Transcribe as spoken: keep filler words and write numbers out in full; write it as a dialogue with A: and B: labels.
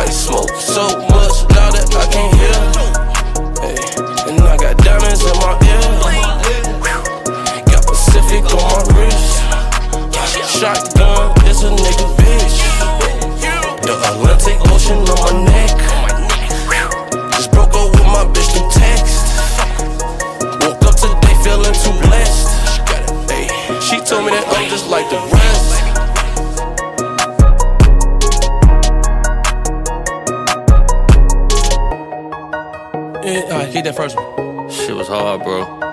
A: like smoke so much loud that I can't hear. Hey, and I got diamonds in my ear. Got Pacific on my wrist. Shotgun is a nigga bitch. The Atlantic Ocean on my neck. Just broke up with my bitch through text. Woke up today feeling too blessed. Hey, she told me that I'm just like the rest. Yeah, alright, get that first one.
B: Shit was hard, bro.